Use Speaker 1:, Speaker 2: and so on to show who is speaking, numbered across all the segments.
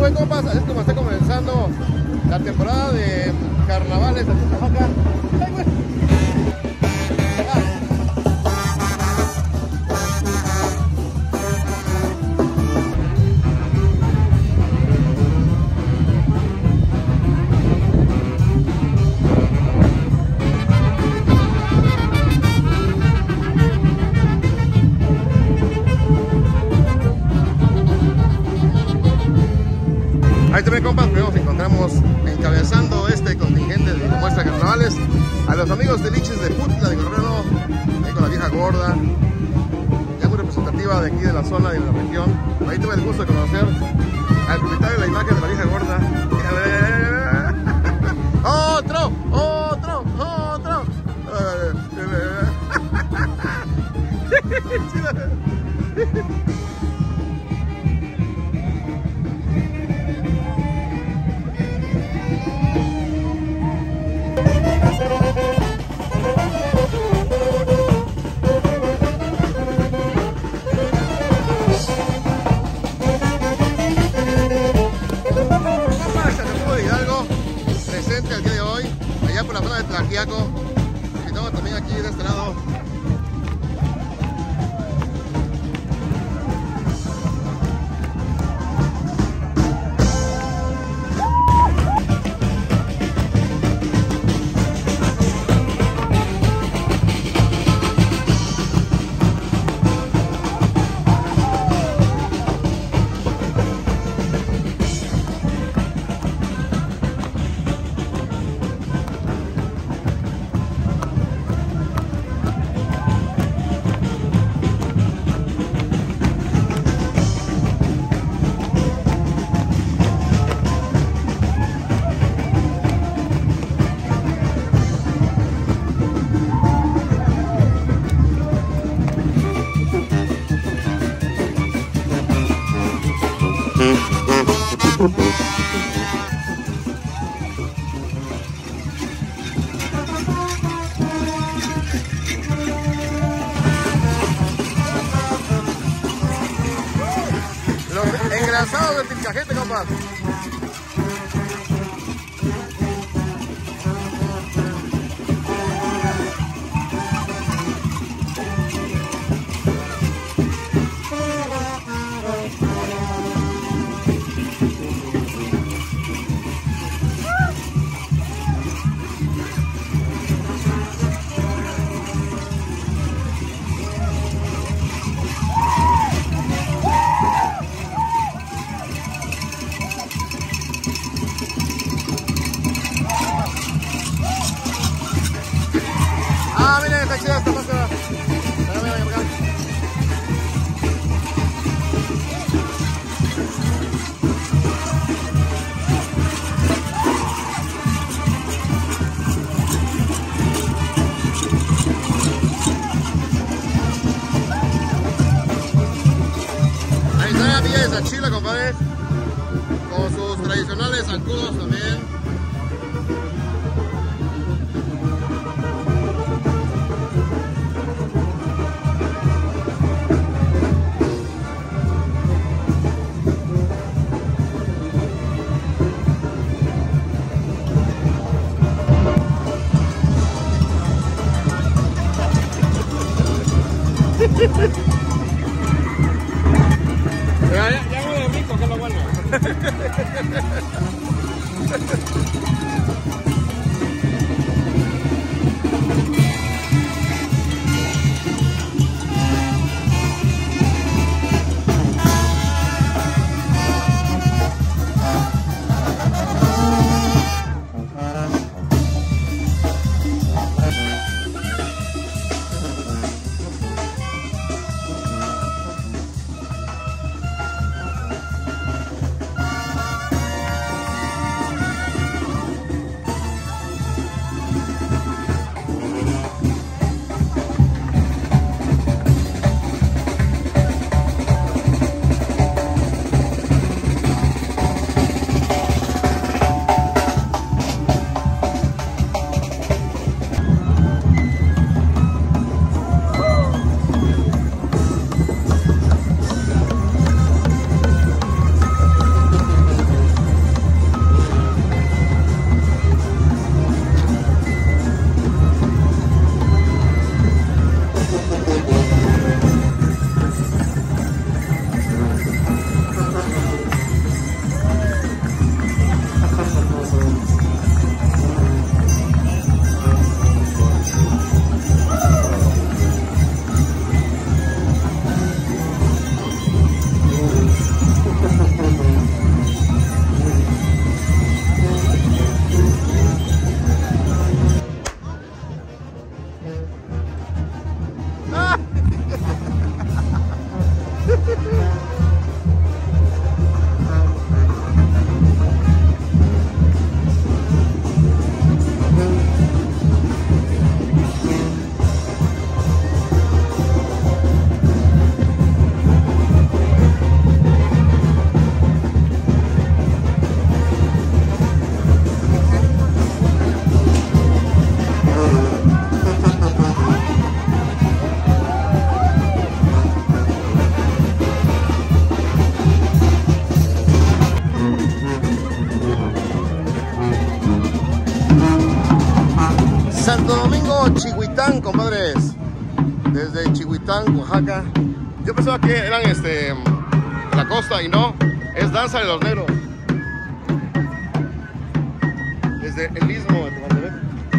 Speaker 1: ven, compas, así es como está comenzando la temporada de carnavales de Oaxaca. ¡Ay, güey! Ahí también, compas, primero nos encontramos encabezando este contingente de muestra de carnavales a los amigos de Liches de Jutla de Guerrero, ahí con la vieja gorda, ya muy representativa de aquí de la zona y de la región. Ahí tuve el gusto de conocer al propietario de la imagen de la vieja gorda. ¡Otro! ¡Otro! ¡Otro! Presente el día de hoy, allá por la zona de Tlaxiaco, y estamos también aquí de este lado. Los engrasados del Tilcajete, compas. Ah, miren, está chida esta máscara. Mira, mira, mira. Ahí está la villa de Sachila, compadre, con sus tradicionales zancudos también. Ya huele rico, que es lo bueno. Chihuitán, compadres. Desde Chihuitán, Oaxaca. Yo pensaba que eran la costa y no, es Danza de los Negros. Desde el istmo de Tehuantepec.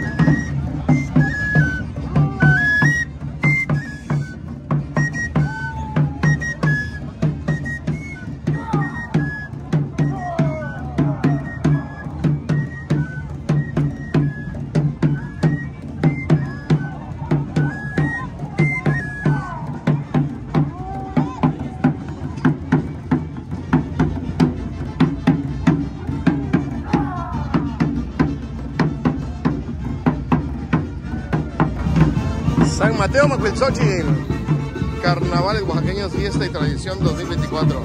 Speaker 1: San Mateo Macuilxóchitl, Carnavales Oaxaqueños, Fiesta y Tradición 2024.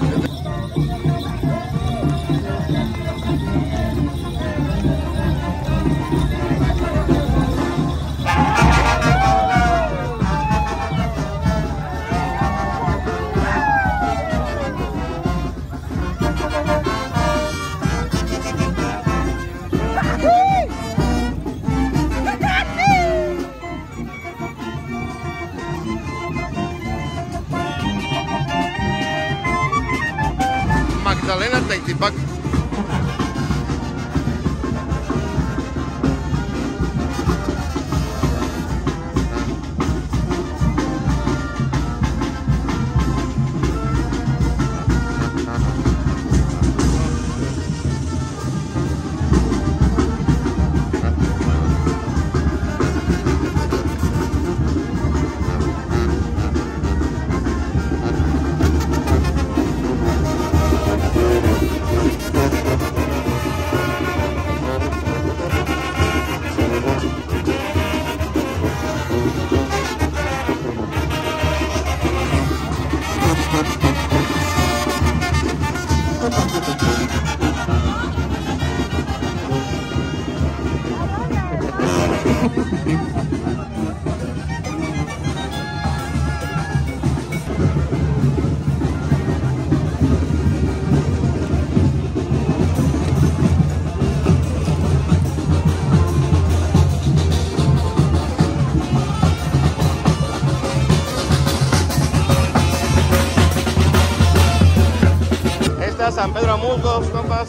Speaker 1: Magdalena Teitipac. San Pedro Musgos, compas.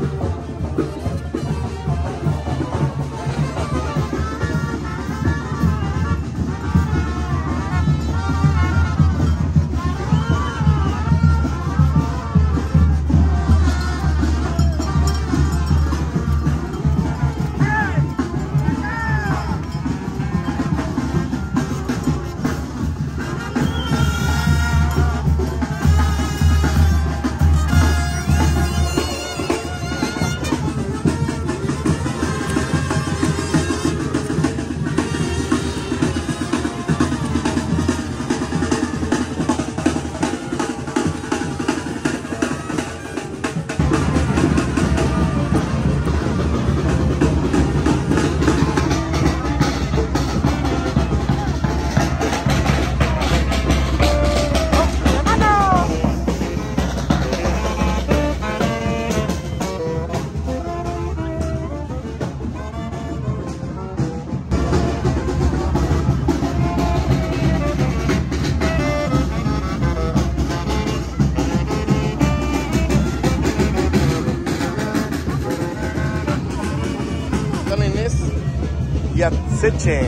Speaker 1: Yatseche.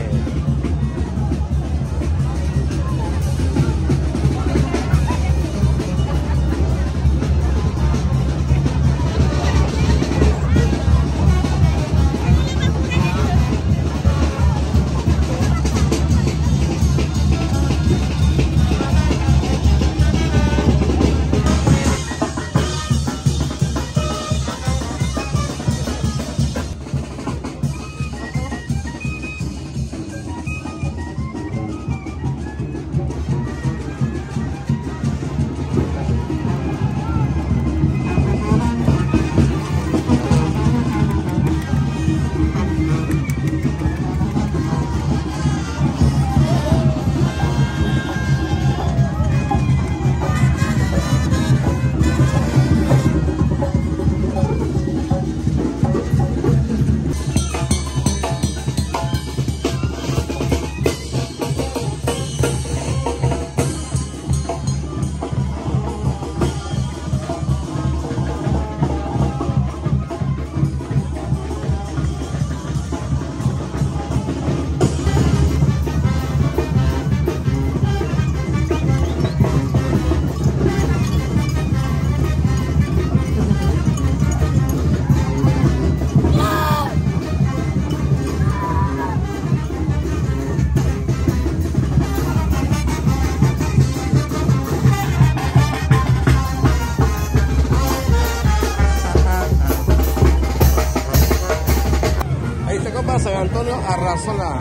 Speaker 1: razola.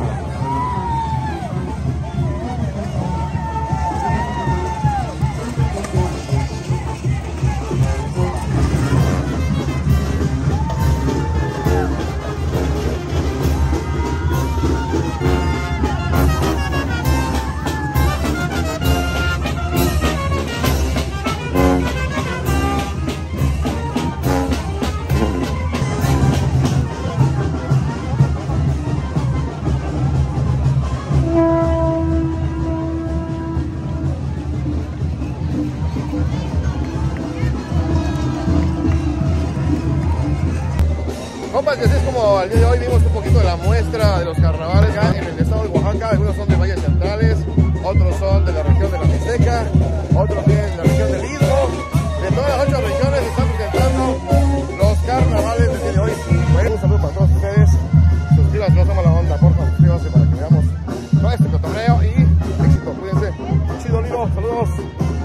Speaker 1: Compas, y así es como al día de hoy vimos un poquito de la muestra de los carnavales acá en el estado de Oaxaca. Algunos son de valles centrales, otros son de la región de la Mixteca, otros vienen de la región del Hidro. De todas las 8 regiones están presentando los carnavales del día de hoy. Bueno, un saludo para todos ustedes. Suscríbanse, no somos la onda, por favor, suscríbanse para que veamos todo este cotorreo y éxito. Cuídense. Chido, Lino, saludos.